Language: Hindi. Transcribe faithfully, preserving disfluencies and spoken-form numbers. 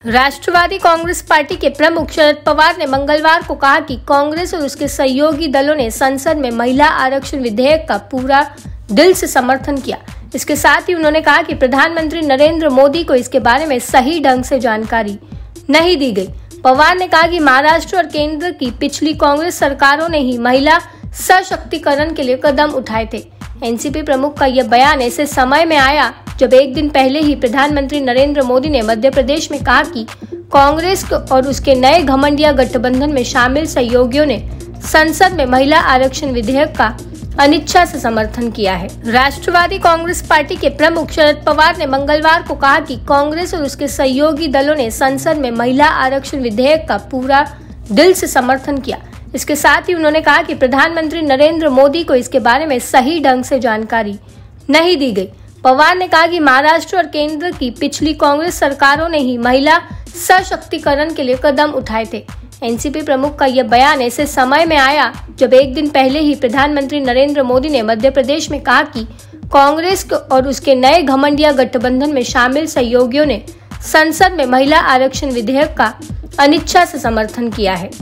राष्ट्रवादी कांग्रेस पार्टी के प्रमुख शरद पवार ने मंगलवार को कहा कि कांग्रेस और उसके सहयोगी दलों ने संसद में महिला आरक्षण विधेयक का पूरा दिल से समर्थन किया। इसके साथ ही उन्होंने कहा कि प्रधानमंत्री नरेंद्र मोदी को इसके बारे में सही ढंग से जानकारी नहीं दी गई। पवार ने कहा कि महाराष्ट्र और केंद्र की पिछली कांग्रेस सरकारों ने ही महिला सशक्तिकरण के लिए कदम उठाए थे। एनसीपी प्रमुख का यह बयान ऐसे समय में आया जब एक दिन पहले ही प्रधानमंत्री नरेंद्र मोदी ने मध्य प्रदेश में कहा कि कांग्रेस और उसके नए घमंडिया गठबंधन में शामिल सहयोगियों ने संसद में महिला आरक्षण विधेयक का अनिच्छा से समर्थन किया है। राष्ट्रवादी कांग्रेस पार्टी के प्रमुख शरद पवार ने मंगलवार को कहा कि कांग्रेस और उसके सहयोगी दलों ने संसद में महिला आरक्षण विधेयक का पूरा दिल से समर्थन किया। इसके साथ ही उन्होंने कहा कि प्रधानमंत्री नरेंद्र मोदी को इसके बारे में सही ढंग से जानकारी नहीं दी गई। पवार ने कहा कि महाराष्ट्र और केंद्र की पिछली कांग्रेस सरकारों ने ही महिला सशक्तिकरण के लिए कदम उठाए थे। एनसीपी प्रमुख का यह बयान ऐसे समय में आया जब एक दिन पहले ही प्रधानमंत्री नरेंद्र मोदी ने मध्य प्रदेश में कहा कि कांग्रेस और उसके नए घमंडिया गठबंधन में शामिल सहयोगियों ने संसद में महिला आरक्षण विधेयक का अनिच्छा से समर्थन किया है।